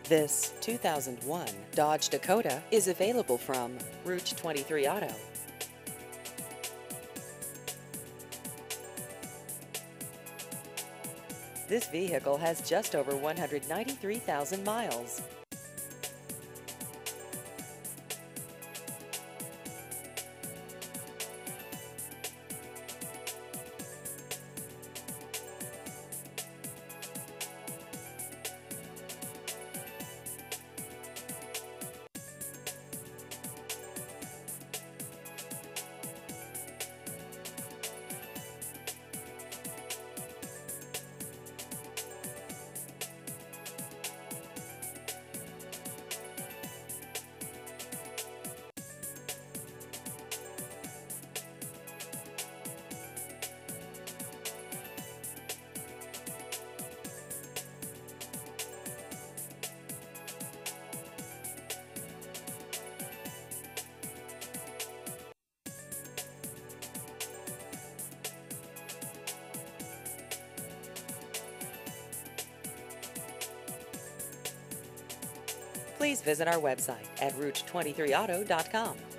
This 2001 Dodge Dakota is available from Route 23 Auto. This vehicle has just over 193,000 miles. Please visit our website at route23auto.com.